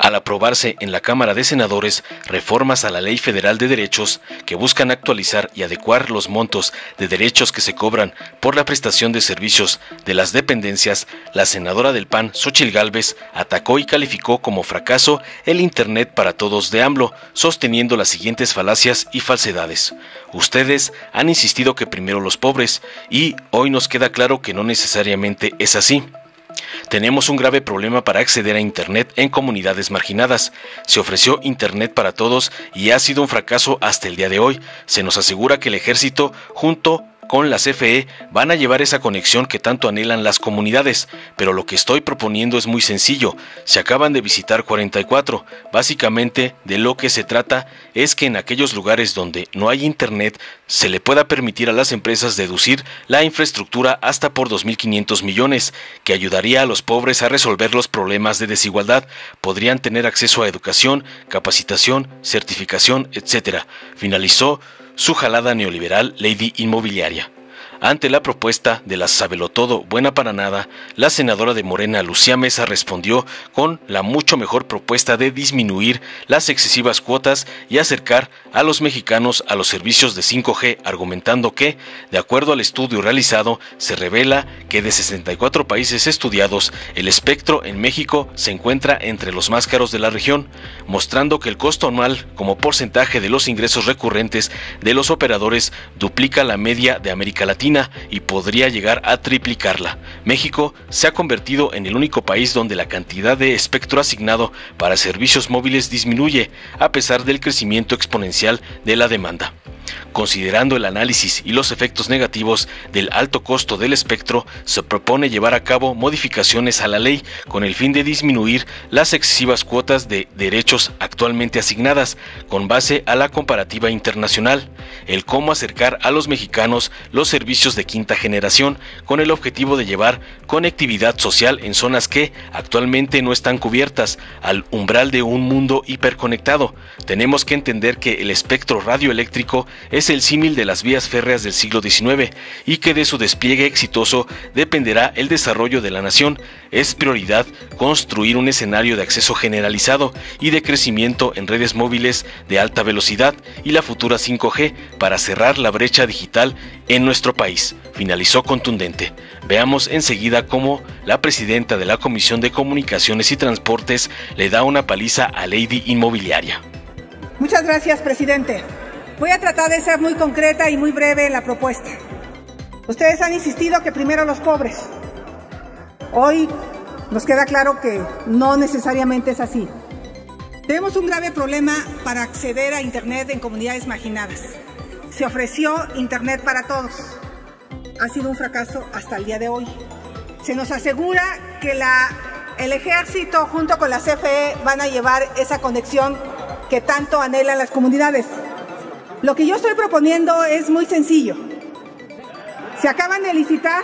al aprobarse en la Cámara de Senadores reformas a la Ley Federal de Derechos que buscan actualizar y adecuar los montos de derechos que se cobran por la prestación de servicios de las dependencias, la senadora del PAN, Xóchitl Gálvez, atacó y calificó como fracaso el Internet para todos de AMLO, sosteniendo las siguientes falacias y falsedades. Ustedes han insistido que primero los pobres, y hoy nos queda claro que no necesariamente es así. Tenemos un grave problema para acceder a Internet en comunidades marginadas. Se ofreció Internet para todos y ha sido un fracaso hasta el día de hoy. Se nos asegura que el ejército, junto con la CFE, van a llevar esa conexión que tanto anhelan las comunidades, pero lo que estoy proponiendo es muy sencillo. Se acaban de visitar 44. Básicamente, de lo que se trata es que en aquellos lugares donde no hay Internet, se le pueda permitir a las empresas deducir la infraestructura hasta por 2.500 millones, que ayudaría a los pobres a resolver los problemas de desigualdad. Podrían tener acceso a educación, capacitación, certificación, etc. Finalizó su jalada neoliberal Lady Inmobiliaria. Ante la propuesta de la sabelotodo buena para nada, la senadora de Morena, Lucía Mesa, respondió con la mucho mejor propuesta de disminuir las excesivas cuotas y acercar a los mexicanos a los servicios de 5G, argumentando que, de acuerdo al estudio realizado, se revela que de 64 países estudiados, el espectro en México se encuentra entre los más caros de la región, mostrando que el costo anual como porcentaje de los ingresos recurrentes de los operadores duplica la media de América Latina y podría llegar a triplicarla. México se ha convertido en el único país donde la cantidad de espectro asignado para servicios móviles disminuye, a pesar del crecimiento exponencial de la demanda. Considerando el análisis y los efectos negativos del alto costo del espectro, se propone llevar a cabo modificaciones a la ley con el fin de disminuir las excesivas cuotas de derechos actualmente asignadas, con base a la comparativa internacional, el cómo acercar a los mexicanos los servicios de quinta generación, con el objetivo de llevar conectividad social en zonas que actualmente no están cubiertas, al umbral de un mundo hiperconectado. Tenemos que entender que el espectro radioeléctrico es el símil de las vías férreas del siglo XIX y que de su despliegue exitoso dependerá el desarrollo de la nación. Es prioridad construir un escenario de acceso generalizado y de crecimiento en redes móviles de alta velocidad y la futura 5G para cerrar la brecha digital en nuestro país. Finalizó contundente. Veamos enseguida cómo la presidenta de la Comisión de Comunicaciones y Transportes le da una paliza a Lady Inmobiliaria. Muchas gracias, presidente. Voy a tratar de ser muy concreta y muy breve en la propuesta. Ustedes han insistido que primero los pobres. Hoy nos queda claro que no necesariamente es así. Tenemos un grave problema para acceder a Internet en comunidades marginadas. Se ofreció Internet para todos. Ha sido un fracaso hasta el día de hoy. Se nos asegura que el ejército junto con la CFE van a llevar esa conexión que tanto anhelan las comunidades. Lo que yo estoy proponiendo es muy sencillo. Se acaban de licitar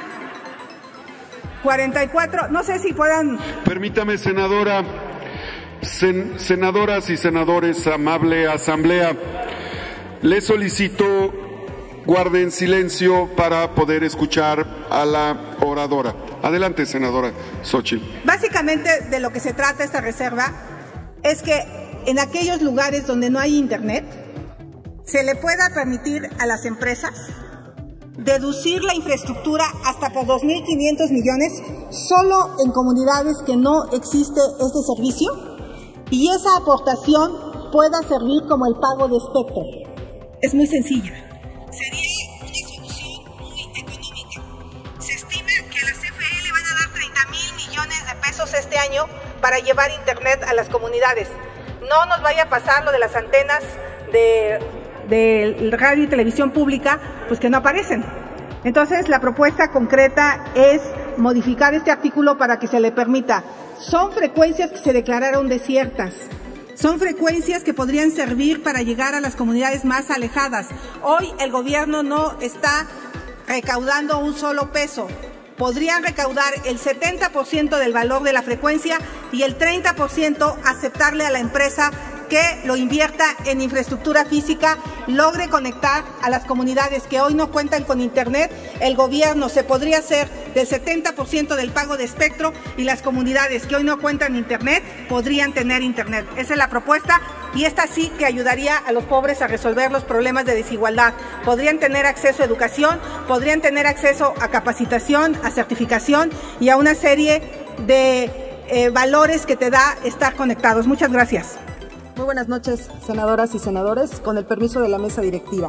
44, no sé si puedan... Permítame, senadora, senadoras y senadores, amable asamblea, le solicito guarden silencio para poder escuchar a la oradora. Adelante, senadora Xóchitl. Básicamente de lo que se trata esta reserva es que en aquellos lugares donde no hay Internet, se le pueda permitir a las empresas deducir la infraestructura hasta por 2.500 millones solo en comunidades que no existe este servicio y esa aportación pueda servir como el pago de espectro. Es muy sencillo. Sería una solución muy económica. Se estima que a la CFE le van a dar 30.000 millones de pesos este año para llevar Internet a las comunidades. No nos vaya a pasar lo de las antenas de radio y televisión pública, pues que no aparecen. Entonces, la propuesta concreta es modificar este artículo para que se le permita. Son frecuencias que se declararon desiertas. Son frecuencias que podrían servir para llegar a las comunidades más alejadas. Hoy el gobierno no está recaudando un solo peso. Podrían recaudar el 70% del valor de la frecuencia y el 30% aceptarle a la empresa que lo invierta en infraestructura física, logre conectar a las comunidades que hoy no cuentan con Internet. El gobierno se podría hacer del 70% del pago de espectro, y las comunidades que hoy no cuentan internet podrían tener internet. Esa es la propuesta, y esta sí que ayudaría a los pobres a resolver los problemas de desigualdad. Podrían tener acceso a educación, podrían tener acceso a capacitación, a certificación y a una serie de valores que te da estar conectados. Muchas gracias. Muy buenas noches, senadoras y senadores, con el permiso de la mesa directiva.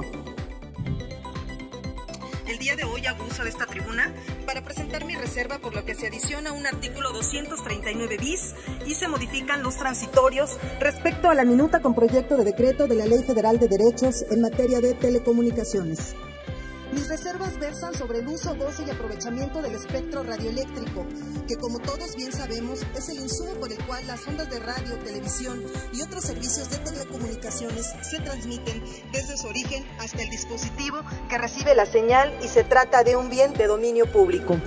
El día de hoy abuso de esta tribuna para presentar mi reserva, por lo que se adiciona un artículo 239 bis y se modifican los transitorios respecto a la minuta con proyecto de decreto de la Ley Federal de Derechos en materia de telecomunicaciones. Mis reservas versan sobre el uso, goce y aprovechamiento del espectro radioeléctrico, que como todos bien sabemos es el insumo por el cual las ondas de radio, televisión y otros servicios de telecomunicaciones se transmiten desde su origen hasta el dispositivo que recibe la señal, y se trata de un bien de dominio público.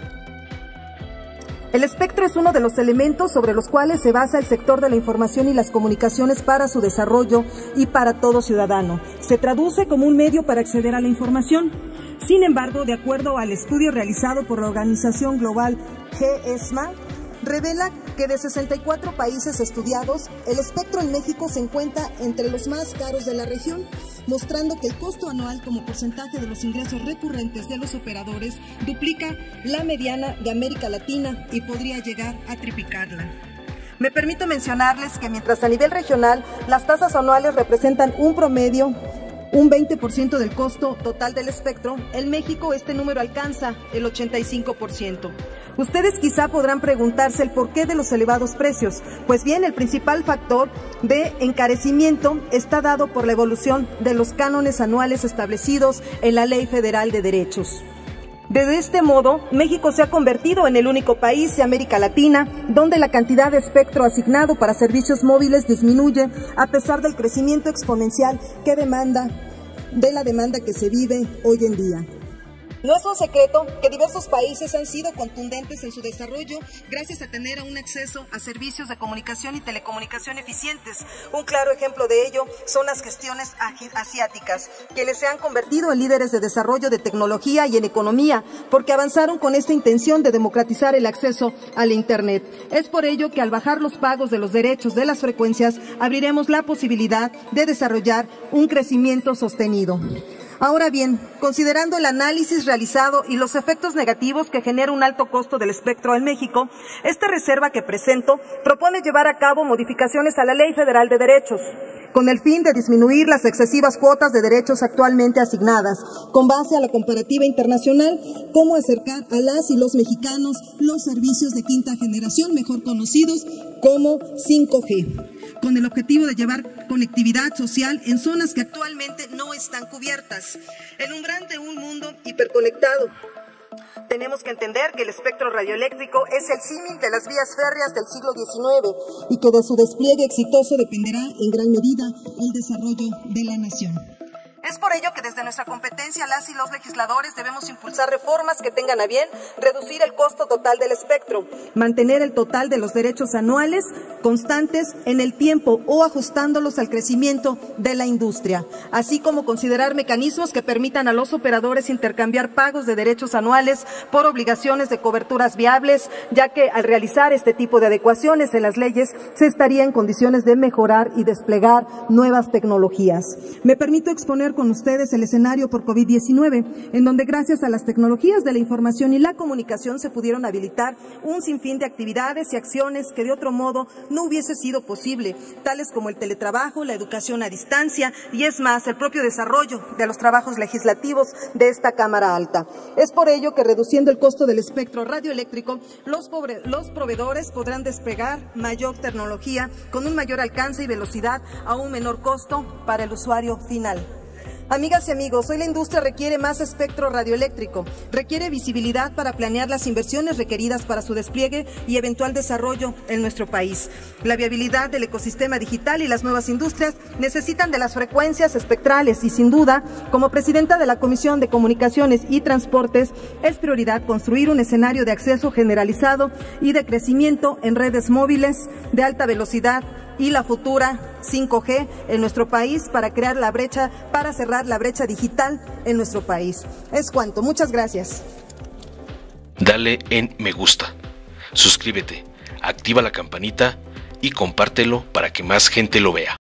El espectro es uno de los elementos sobre los cuales se basa el sector de la información y las comunicaciones para su desarrollo y para todo ciudadano. Se traduce como un medio para acceder a la información. Sin embargo, de acuerdo al estudio realizado por la organización global GESMA, revela que de 64 países estudiados, el espectro en México se encuentra entre los más caros de la región, mostrando que el costo anual como porcentaje de los ingresos recurrentes de los operadores duplica la mediana de América Latina y podría llegar a triplicarla. Me permito mencionarles que mientras a nivel regional las tasas anuales representan un promedio, un 20% del costo total del espectro, en México este número alcanza el 85%. Ustedes quizá podrán preguntarse el porqué de los elevados precios. Pues bien, el principal factor de encarecimiento está dado por la evolución de los cánones anuales establecidos en la Ley Federal de Derechos. De este modo, México se ha convertido en el único país de América Latina donde la cantidad de espectro asignado para servicios móviles disminuye a pesar del crecimiento exponencial de la demanda que se vive hoy en día. No es un secreto que diversos países han sido contundentes en su desarrollo gracias a tener un acceso a servicios de comunicación y telecomunicación eficientes. Un claro ejemplo de ello son las gestiones asiáticas, quienes se han convertido en líderes de desarrollo de tecnología y en economía, porque avanzaron con esta intención de democratizar el acceso al Internet. Es por ello que al bajar los pagos de los derechos de las frecuencias, abriremos la posibilidad de desarrollar un crecimiento sostenido. Ahora bien, considerando el análisis realizado y los efectos negativos que genera un alto costo del espectro en México, esta reserva que presento propone llevar a cabo modificaciones a la Ley Federal de Derechos, con el fin de disminuir las excesivas cuotas de derechos actualmente asignadas, con base a la comparativa internacional, cómo acercar a las y los mexicanos los servicios de quinta generación, mejor conocidos como 5G. Con el objetivo de llevar conectividad social en zonas que actualmente no están cubiertas. El umbral de un mundo hiperconectado. Tenemos que entender que el espectro radioeléctrico es el símil de las vías férreas del siglo XIX y que de su despliegue exitoso dependerá en gran medida el desarrollo de la nación. Es por ello que desde nuestra competencia las y los legisladores debemos impulsar reformas que tengan a bien reducir el costo total del espectro, mantener el total de los derechos anuales constantes en el tiempo o ajustándolos al crecimiento de la industria, así como considerar mecanismos que permitan a los operadores intercambiar pagos de derechos anuales por obligaciones de coberturas viables, ya que al realizar este tipo de adecuaciones en las leyes se estaría en condiciones de mejorar y desplegar nuevas tecnologías. Me permito exponer con ustedes el escenario por COVID-19, en donde gracias a las tecnologías de la información y la comunicación se pudieron habilitar un sinfín de actividades y acciones que de otro modo no hubiese sido posible, tales como el teletrabajo, la educación a distancia y es más, el propio desarrollo de los trabajos legislativos de esta Cámara Alta. Es por ello que reduciendo el costo del espectro radioeléctrico, los proveedores podrán desplegar mayor tecnología con un mayor alcance y velocidad a un menor costo para el usuario final. Amigas y amigos, hoy la industria requiere más espectro radioeléctrico, requiere visibilidad para planear las inversiones requeridas para su despliegue y eventual desarrollo en nuestro país. La viabilidad del ecosistema digital y las nuevas industrias necesitan de las frecuencias espectrales y sin duda, como presidenta de la Comisión de Comunicaciones y Transportes, es prioridad construir un escenario de acceso generalizado y de crecimiento en redes móviles de alta velocidad y la futura 5G en nuestro país para crear la brecha, para cerrar la brecha digital en nuestro país. Es cuanto. Muchas gracias. dale en me gusta, suscríbete, activa la campanita y compártelo para que más gente lo vea.